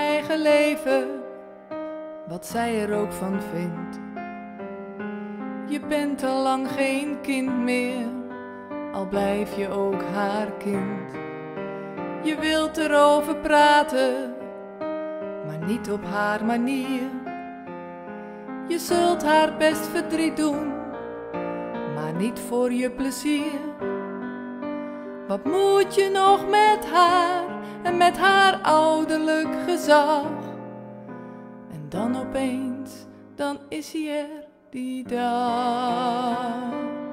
eigen leven, wat zij er ook van vindt. Je bent al lang geen kind meer, al blijf je ook haar kind. Je wilt erover praten, maar niet op haar manier. Je zult haar best verdriet doen, maar niet voor je plezier. Wat moet je nog met haar en met haar ouderlijk gezag? En dan opeens, dan is hij er die dag.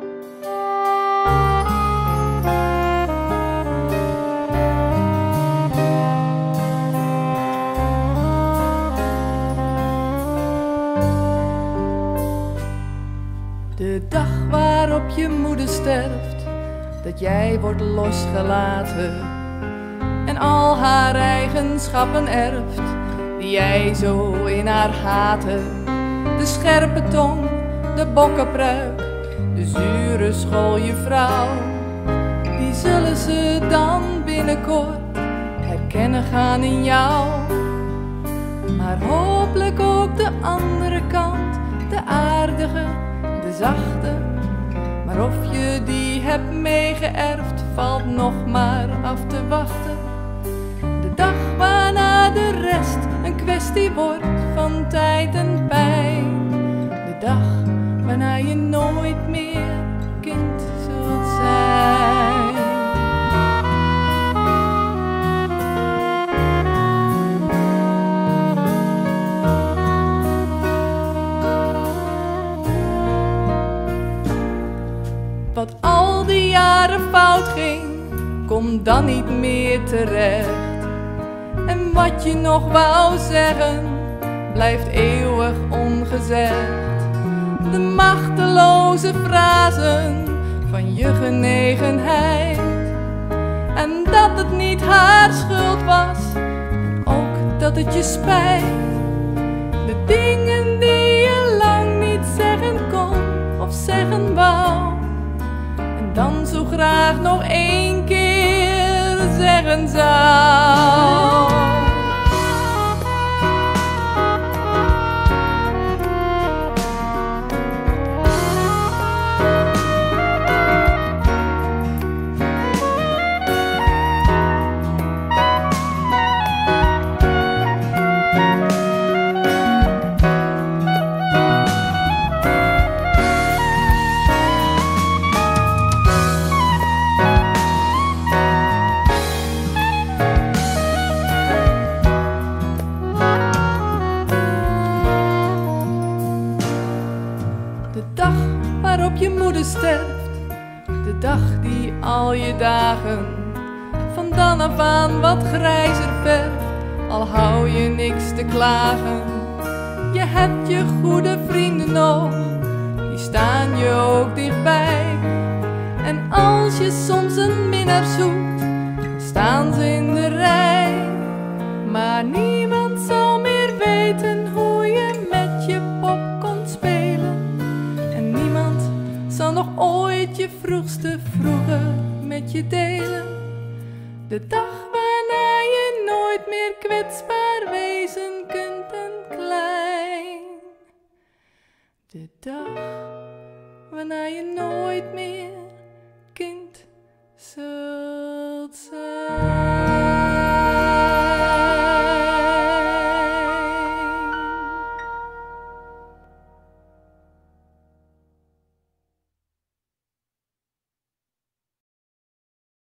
De dag waarop je moeder sterft, dat jij wordt losgelaten en al haar eigenschappen erft, die jij zo in haar haatte. De scherpe tong, de bokkenpruik, de zure schooljuffrouw, die zullen ze dan binnenkort herkennen gaan in jou. Maar hopelijk ook de andere kant, de aardige, de zachte. Maar of je die hebt meegeërfd, valt nog maar af te wachten. De dag waarna de rest een kwestie wordt van tijd en pijn. De dag waarna je nooit meer kind zult zijn. Wat al die jaren fout ging, komt dan niet meer terecht. En wat je nog wou zeggen, blijft eeuwig ongezegd. De machteloze frasen van je genegenheid. En dat het niet haar schuld was, en ook dat het je spijt. De dingen die je lang niet zeggen kon of zeggen wou, dan zo graag nog één keer zeggen zou. De dag waarop je moeder sterft, de dag die al je dagen van dan af aan wat grijzer verft, al hou je niks te klagen. Je hebt je goede vrienden nog, die staan je ook dichtbij. En als je soms een minnaar zoekt, staan ze in de rij. Maar niemand zal meer weten hoe je met je pop kon spelen. En niemand zal nog ooit je vroegste vroege met je delen. De dag waarna je nooit meer kwetsbaar wezen kunt en klein. De dag waarna je nooit meer kind zult zijn.